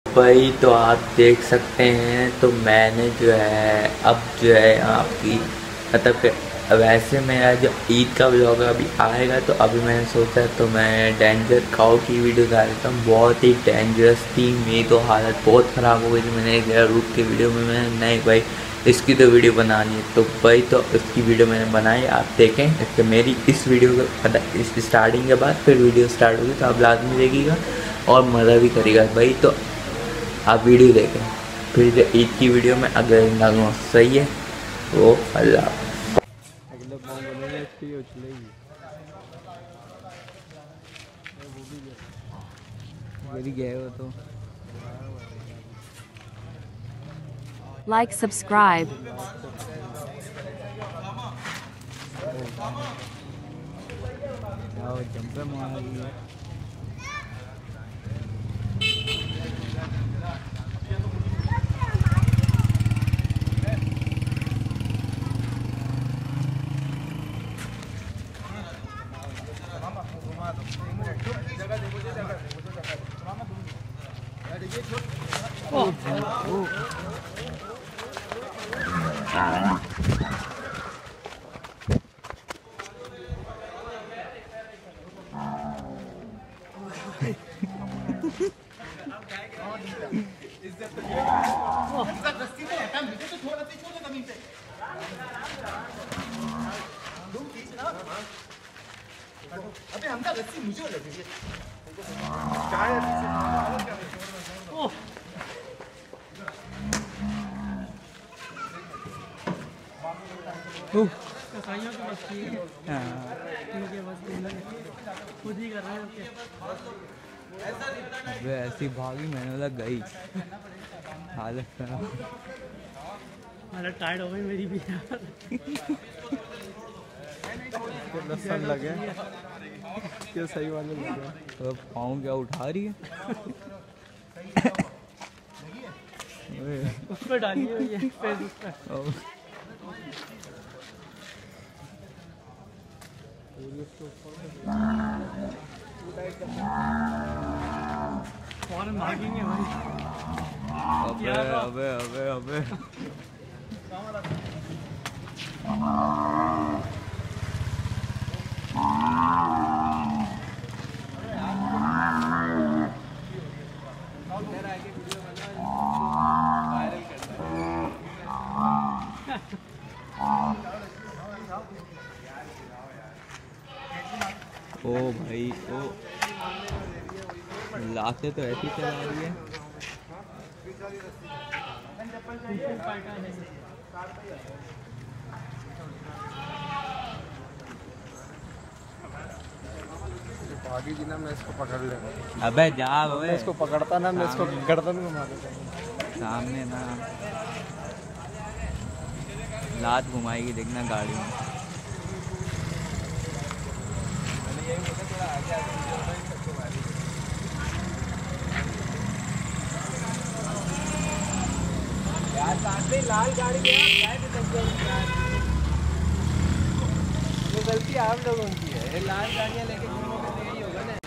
भाई तो आप देख सकते हैं, तो मैंने जो है अब जो है आपकी मतलब कि वैसे मेरा जो ईद का व्लॉग अभी आएगा, तो अभी मैंने सोचा तो मैं डेंजर काऊ की वीडियो डाल देता हूँ। बहुत ही डेंजरस थी, मेरी तो हालत बहुत ख़राब हो गई थी। मैंने एक रूट की वीडियो में मैं नहीं भाई इसकी तो वीडियो बनानी है, तो भाई तो इसकी वीडियो मैंने बनाई, आप देखें। इसके मेरी इस वीडियो का इस स्टार्टिंग के बाद फिर वीडियो स्टार्ट होगी, तो आप लाजमी देखिएगा और मज़ा भी करेगा भाई। तो आप वीडियो देखें, फिर जो ईद की वीडियो में अगर डालूँगा, सही है। वो अल्लाह गए हो तो like, subscribe. अबे हमका रस्सी मुझे लगी कसाईयों की मस्ती है। इनके बस खुद ही कर रहे हैं। अबे ऐसी भागी, मैंने बोला गई, हालत खराब, हालत टायर्ड हो गई मेरी भी यार। लसन लगे क्या सही वाले लगे, तो पाँव क्या उठा रही है। उस पर डालिए ये फेसबुक पे। फौरन भागेंगे भाई। अबे अबे अबे अबे ओ भाई ओ, लाते तो ऐसी चला रही है। भागी जी ना, मैं इसको पकड़ लेगा। अबे जा, मैं इसको पकड़ता ना, मैं इसको गर्दन घुमा देता। सामने ना लात घुमाएगी, देखना गाड़ी में। लाल गाड़ी ये गलती आप लोगों की है, ये लाल गाड़ियाँ लेके यही होगा ना।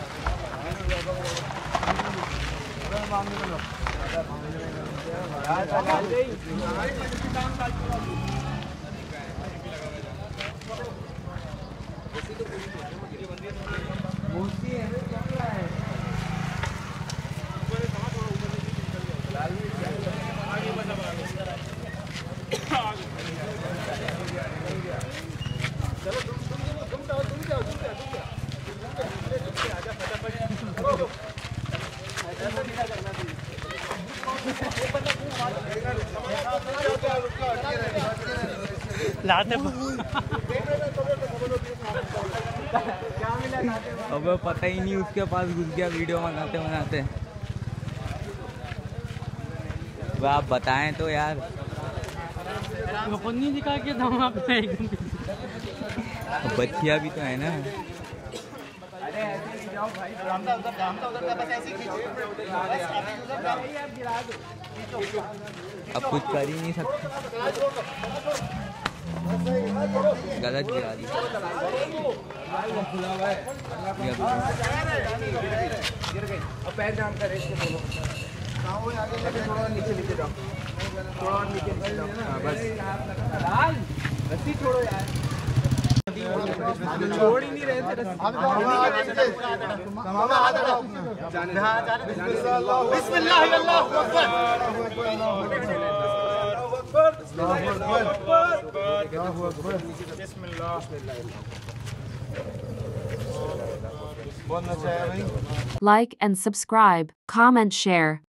लाते अब पता ही नहीं उसके पास घुस गया वीडियो बनाते बनाते। वह आप बताएं तो यार, खुद नहीं दिखा के था वहाँ पे। बच्चियाँ भी तो है ना। अब कुछ कर ही नहीं सकते, गलत गिरा दी। पैर जाम कर थोड़ा नीचे नीचे जाओ, थोड़ा और नीचे नीचे जाओ। हाँ, बस रस्सी छोड़ो यार, छोड़ ही नहीं रहे थे रस्सी। बिस्मिल्लाह अल्लाहु Akbar. Like and subscribe, comment, share.